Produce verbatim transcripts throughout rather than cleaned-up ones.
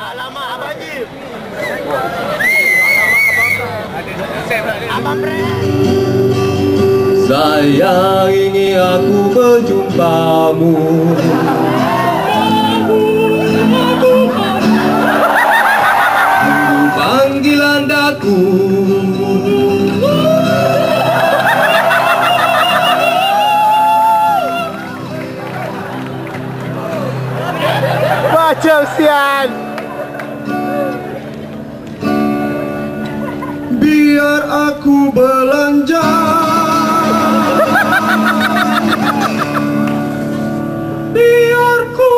Alamak, Abang Jim. Abang Bre. Sayang, ingin aku berjumpamu. Panggilan daku. Baca sian. Biar aku belanja. Biar ku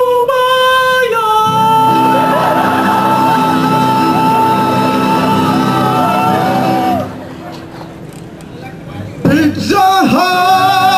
bayar. Pizza Hut.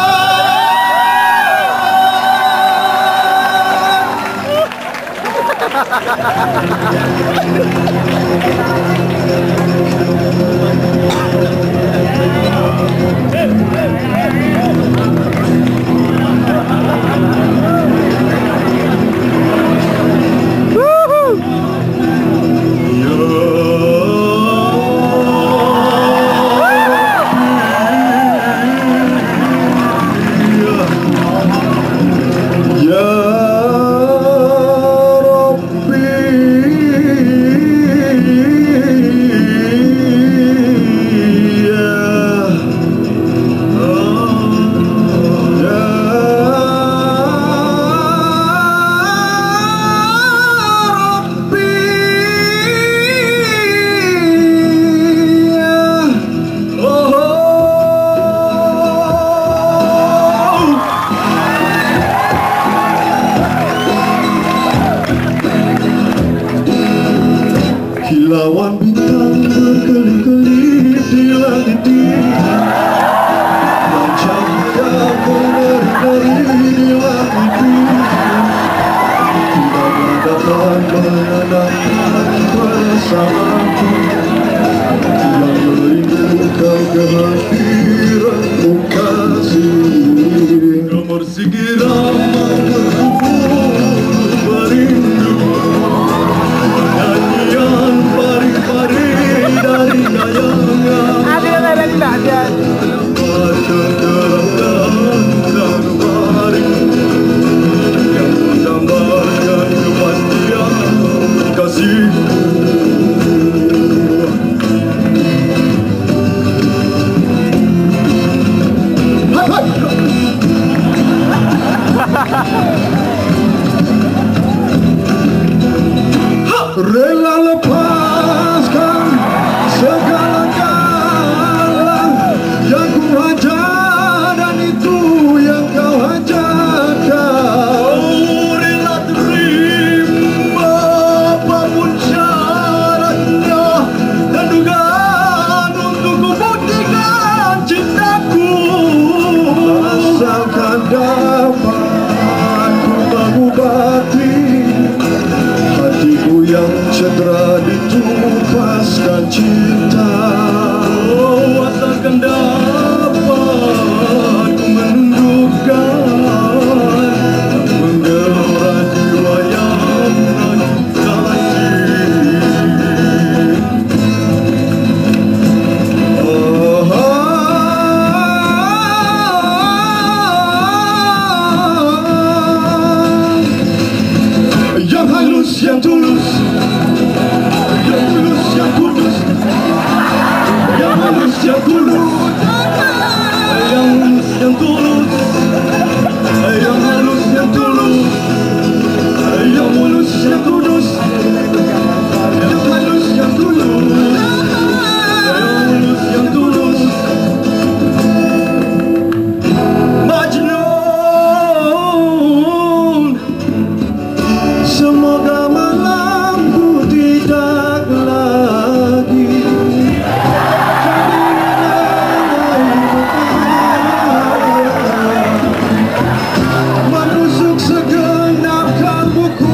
Kilauan bintang berkelip-kelip di langit ini, dan cahaya menari-nari di langit ini. Tidak dapat menenangkan perasaanku yang merindukan kehadiranmu kasih. Nomor segera berkumpul merindu nyanyian pari-pari dari kayangan. Ada yang lain tak ada. Baca dalam dan mari yang menggambarkan kepastian kasihku. Rela lepaskan segala-galanya yang ku hajar dan itu yang kau hajarkan. Oh, rela terima apapun syaratnya dan dugaan untuk ku buktikan cintaku. Asalkan dapat ku mengobati hatiku yang cedera ditumpaskan cinta. Oh, asalkan dapat ku menundukkan dan menggelora jiwa yang kasih. Oh, oh, oh. Yang halus, yang tulus, yang tulus, yang kudus, yang halus, yang tulus, yang halus, yang tulus, yang halus, yang tulus, yang mulus, yang kudus, yang halus, yang tulus, yang halus, yang tulus. Majnun, semoga malamku tidak lagi menusuk segenap kalbuku.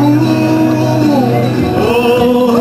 Oh,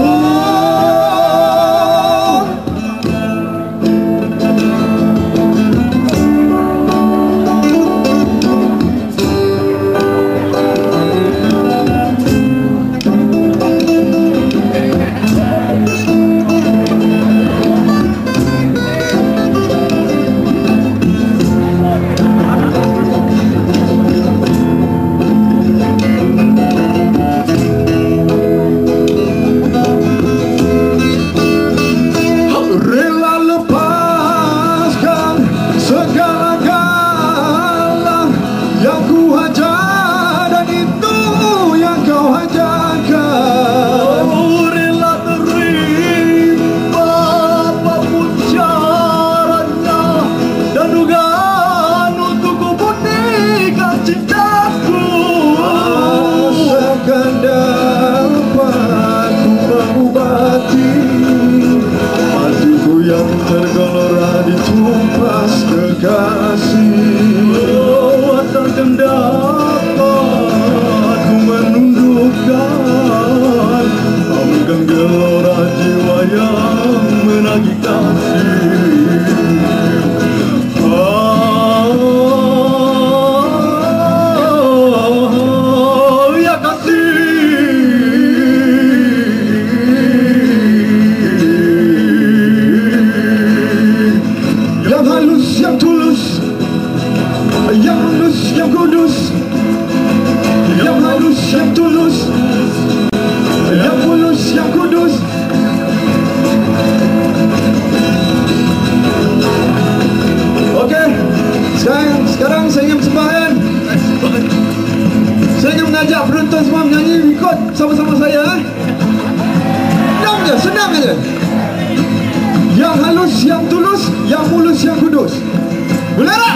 sama-sama saya. Senang je, senang je. Yang halus, yang tulus, yang mulus, yang kudus. Boleh tak?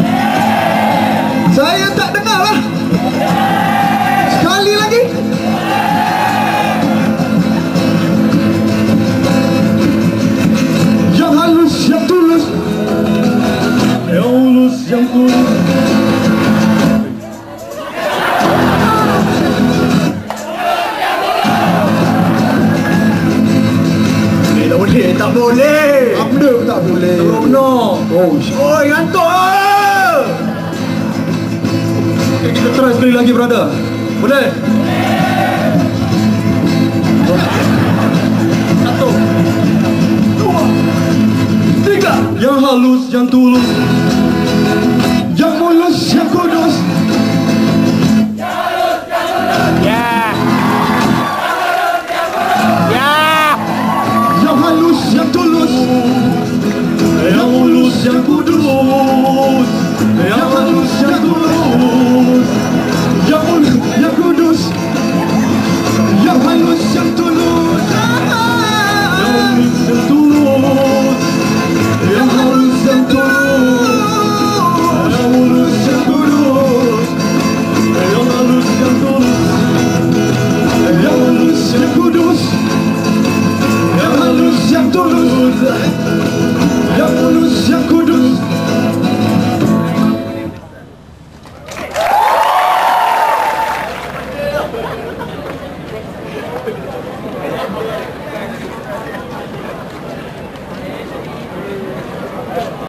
Saya tak dengar lah. Sekali lagi. Yang halus, yang tulus, yang mulus, yang kudus. Boleh, tak boleh. Apa pun tak boleh. No. Oh, Oi, ngantuk ah. okay, kita try sekali lagi, brother. Boleh? Satu. Dua. Tiga. Yang halus, yang tulus, yang mulus, yang kudus. Ya. Ya. Yang halus, yang tulus, yang mulus, yang kudus.